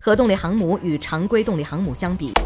核动力航母与常规动力航母相比，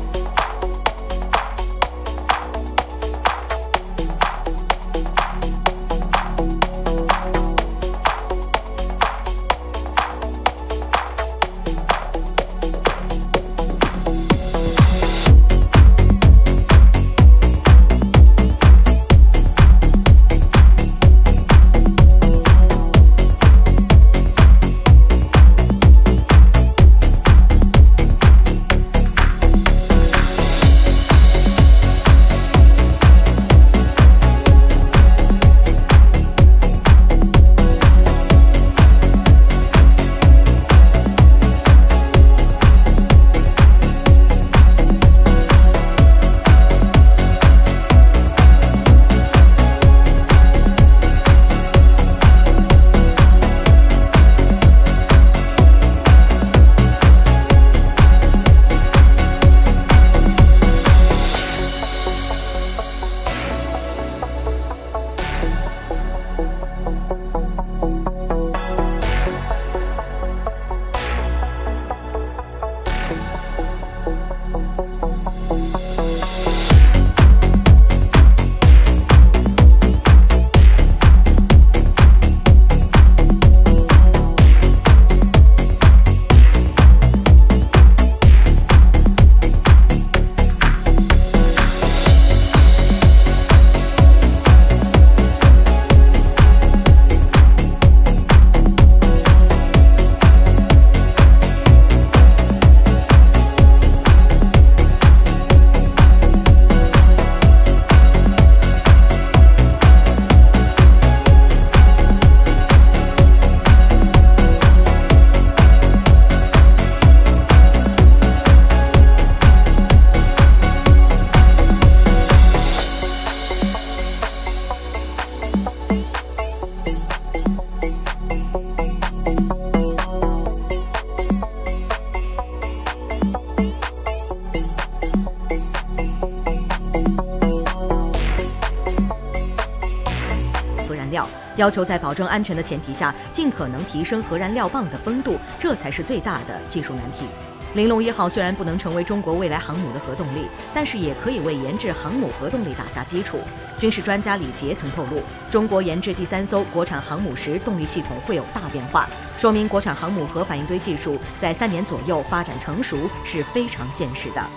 要求在保证安全的前提下，尽可能提升核燃料棒的风度，这才是最大的技术难题。玲珑1号虽然不能成为中国未来航母的核动力，但是也可以为研制航母核动力打下基础。军事专家李杰曾透露，中国研制第3艘国产航母时，动力系统会有大变化，说明国产航母核反应堆技术在3年左右发展成熟是非常现实的。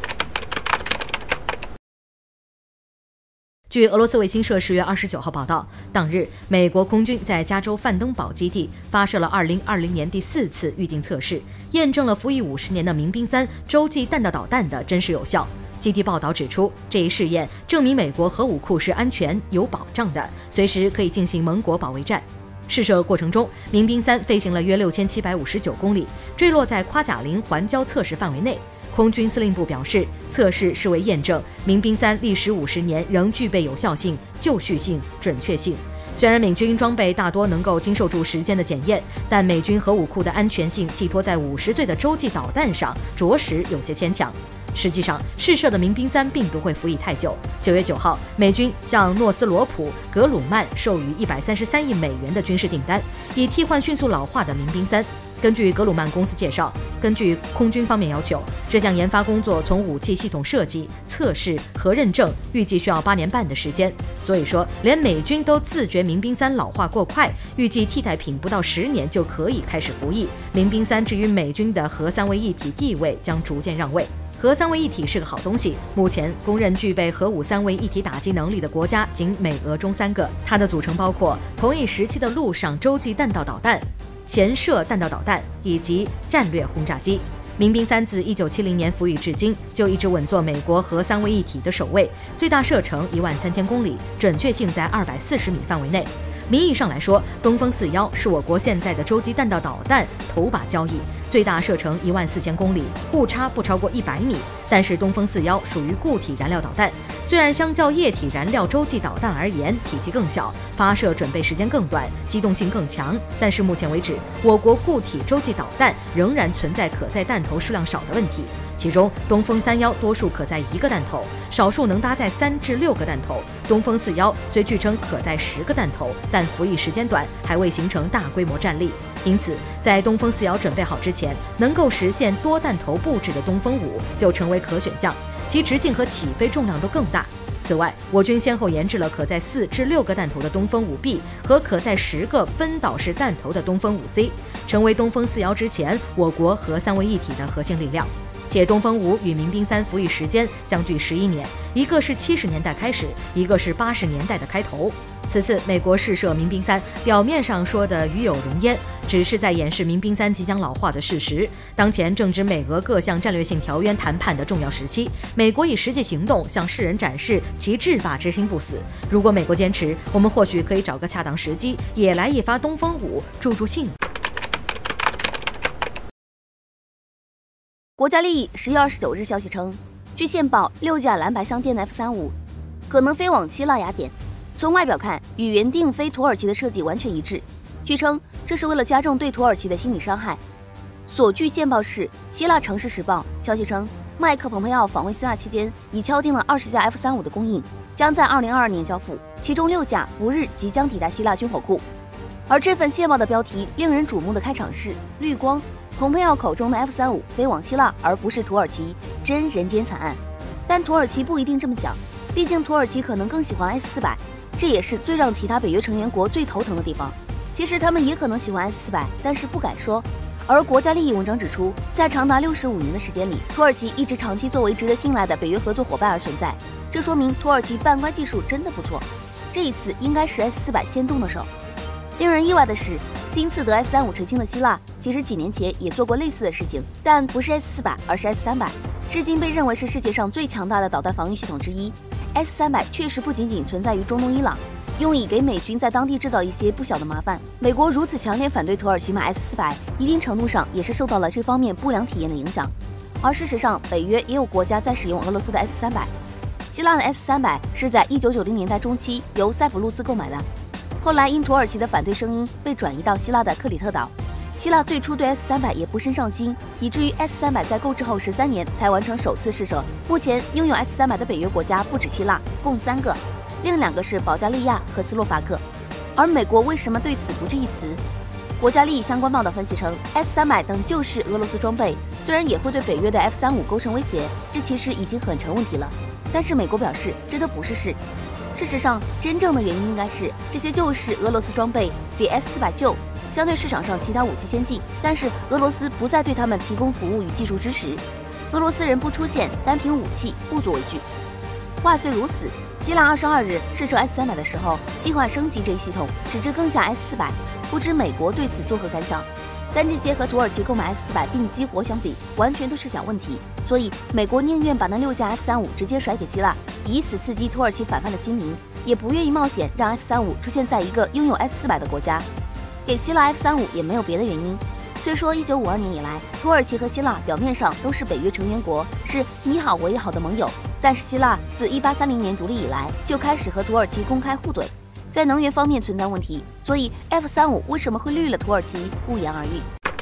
据俄罗斯卫星社10月29号报道，当日美国空军在加州范登堡基地发射了2020年第4次预定测试，验证了服役50年的民兵3洲际弹道导弹的真实有效。基地报道指出，这一试验证明美国核武库是安全有保障的，随时可以进行盟国保卫战。试射过程中，民兵3飞行了约6759公里，坠落在夸贾林环礁测试范围内。空军司令部表示，测试是为验证民兵3历时50年仍具备有效性、就绪性、准确性。虽然美军装备大多能够经受住时间的检验，但美军核武库的安全性寄托在50岁的洲际导弹上，着实有些牵强。实际上，试射的民兵3并不会服役太久。9月9号，美军向诺斯罗普、格鲁曼授予133亿美元的军事订单，以替换迅速老化的民兵3。根据格鲁曼公司介绍，根据空军方面要求，这项研发工作从武器系统设计、测试、核认证，预计需要8年半的时间。所以说，连美军都自觉民兵3老化过快，预计替代品不到10年就可以开始服役。民兵3至于美军的核3位一体地位将逐渐让位。核3位一体是个好东西，目前公认具备核武3位一体打击能力的国家仅美俄中3个，它的组成包括同一时期的陆上洲际弹道导弹、潜射弹道导弹以及战略轰炸机。民兵3自1970年服役至今，就一直稳坐美国核3位一体的首位，最大射程13000公里，准确性在240米范围内。名义上来说，东风41是我国现在的洲际弹道导弹头把交椅，最大射程14000公里，误差不超过100米。但是东风41属于固体燃料导弹，虽然相较液体燃料洲际导弹而言体积更小，发射准备时间更短，机动性更强，但是目前为止，我国固体洲际导弹仍然存在可载弹头数量少的问题。 其中东风31多数可载1个弹头，少数能搭载3至6个弹头。东风41虽据称可载10个弹头，但服役时间短，还未形成大规模战力。因此，在东风41准备好之前，能够实现多弹头布置的东风5就成为可选项，其直径和起飞重量都更大。此外，我军先后研制了可载4至6个弹头的东风5B 和可载10个分导式弹头的东风5C，成为东风41之前我国核三位一体的核心力量。且东风5与民兵3服役时间相距11年，一个是70年代开始，一个是80年代的开头。此次美国试射民兵3，表面上说的与有荣焉，只是在掩饰民兵3即将老化的事实。当前正值美俄各项战略性条约谈判的重要时期，美国以实际行动向世人展示其制霸之心不死。如果美国坚持，我们或许可以找个恰当时机，也来一发东风5助助兴。 国家利益10月29日消息称，据线报，6架蓝白相间的 F-35可能飞往希腊雅典。从外表看，与原定飞土耳其的设计完全一致。据称，这是为了加重对土耳其的心理伤害。所据线报是《希腊城市时报》消息称，麦克蓬佩奥访问希腊期间，已敲定了20架 F-35的供应，将在2022年交付，其中6架不日即将抵达希腊军火库。而这份线报的标题令人瞩目的开场是“绿光”，蓬佩奥口中的 F-35飞往希腊而不是土耳其，真人间惨案。但土耳其不一定这么想，毕竟土耳其可能更喜欢 S-400。这也是最让其他北约成员国最头疼的地方。其实他们也可能喜欢 S-400，但是不敢说。而国家利益文章指出，在长达65年的时间里，土耳其一直长期作为值得信赖的北约合作伙伴而存在，这说明土耳其办关技术真的不错。这一次应该是 S-400先动的手。令人意外的是，今次得 F-35成星的希腊，其实几年前也做过类似的事情，但不是 S-400，而是 S-300，至今被认为是世界上最强大的导弹防御系统之一。S-300确实不仅仅存在于中东伊朗，用以给美军在当地制造一些不小的麻烦。美国如此强烈反对土耳其买 S-400，一定程度上也是受到了这方面不良体验的影响。而事实上，北约也有国家在使用俄罗斯的 S-300。希腊的 S-300是在1990年代中期由塞浦路斯购买的，后来因土耳其的反对声音被转移到希腊的克里特岛。希腊最初对 S-300也不甚上心，以至于 S-300在购置后13年才完成首次试射。目前拥有 S-300的北约国家不止希腊，共3个，另2个是保加利亚和斯洛伐克。而美国为什么对此不置一词？国家利益相关报道分析称 ，S-300等旧式俄罗斯装备虽然也会对北约的 F-35构成威胁，这其实已经很成问题了。但是美国表示，这都不是事。事实上，真正的原因应该是这些旧式俄罗斯装备比 S-400旧，相对市场上其他武器先进，但是俄罗斯不再对他们提供服务与技术支持，俄罗斯人不出现，单凭武器不足为惧。话虽如此，希腊22日试射 S-300的时候，计划升级这一系统，使之更像 S-400，不知美国对此作何感想？但这些和土耳其购买 S-400并激活相比，完全都是小问题，所以美国宁愿把那6架 F-35直接甩给希腊，以此刺激土耳其反叛的心灵，也不愿意冒险让 F-35出现在一个拥有 S-400的国家。给希腊 F-35也没有别的原因。虽说1952年以来，土耳其和希腊表面上都是北约成员国，是你好我也好的盟友，但是希腊自1830年独立以来就开始和土耳其公开互怼，在能源方面存在问题，所以 F-35为什么会绿了土耳其，不言而喻。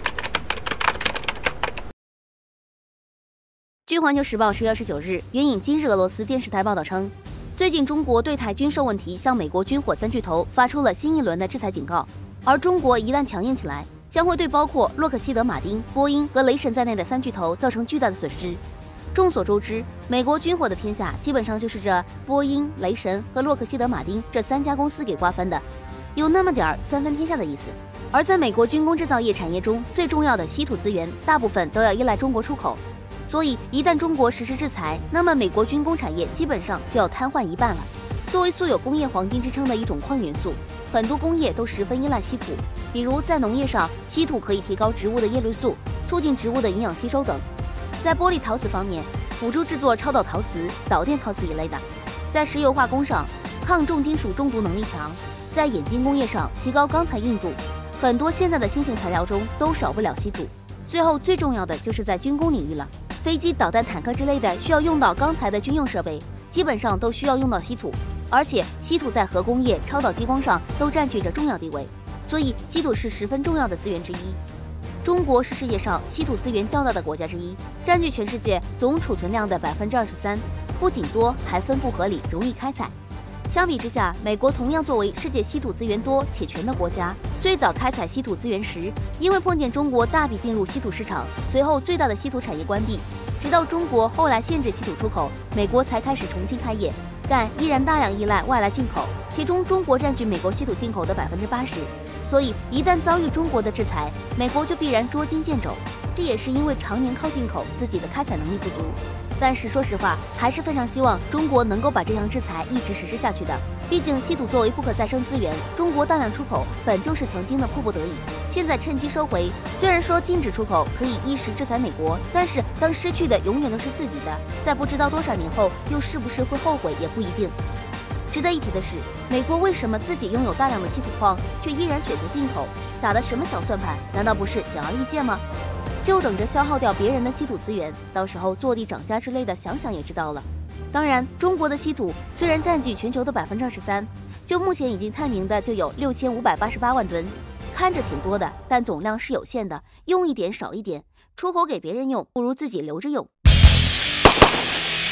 据环球时报10月29日援引今日俄罗斯电视台报道称，最近中国对台军售问题向美国军火3巨头发出了新一轮的制裁警告，而中国一旦强硬起来，将会对包括洛克希德马丁、波音和雷神在内的3巨头造成巨大的损失。众所周知，美国军火的天下基本上就是这波音、雷神和洛克希德马丁这3家公司给瓜分的，有那么点儿三分天下的意思。而在美国军工制造业产业中，最重要的稀土资源大部分都要依赖中国出口，所以一旦中国实施制裁，那么美国军工产业基本上就要瘫痪一半了。作为素有工业黄金之称的一种矿元素，很多工业都十分依赖稀土，比如在农业上，稀土可以提高植物的叶绿素，促进植物的营养吸收等。在玻璃陶瓷方面，辅助制作超导陶瓷、导电陶瓷一类的；在石油化工上，抗重金属中毒能力强；在眼晶工业上，提高钢材硬度。很多现在的新型材料中都少不了稀土。最后最重要的就是在军工领域了，飞机、导弹、坦克之类的需要用到钢材的军用设备，基本上都需要用到稀土，而且稀土在核工业、超导激光上都占据着重要地位，所以稀土是十分重要的资源之一。 中国是世界上稀土资源较大的国家之一，占据全世界总储存量的23%，不仅多，还分布合理，容易开采。相比之下，美国同样作为世界稀土资源多且全的国家，最早开采稀土资源时，因为碰见中国大笔进入稀土市场，随后最大的稀土产业关闭，直到中国后来限制稀土出口，美国才开始重新开业，但依然大量依赖外来进口，其中中国占据美国稀土进口的80%。所以一旦遭遇中国的制裁，美国就必然捉襟见肘。这也是因为常年靠进口，自己的开采能力不足。但是说实话，还是非常希望中国能够把这项制裁一直实施下去的。毕竟稀土作为不可再生资源，中国大量出口本就是曾经的迫不得已，现在趁机收回。虽然说禁止出口可以一时制裁美国，但是当失去的永远都是自己的，在不知道多少年后又是不是会后悔也不一定。值得一提的是，美国为什么自己拥有大量的稀土矿，却依然选择进口？打的什么小算盘？难道不是显而易见吗？就等着消耗掉别人的稀土资源，到时候坐地涨价之类的，想想也知道了。当然，中国的稀土虽然占据全球的23%，就目前已经探明的就有6588万吨，看着挺多的，但总量是有限的，用一点少一点，出口给别人用，不如自己留着用。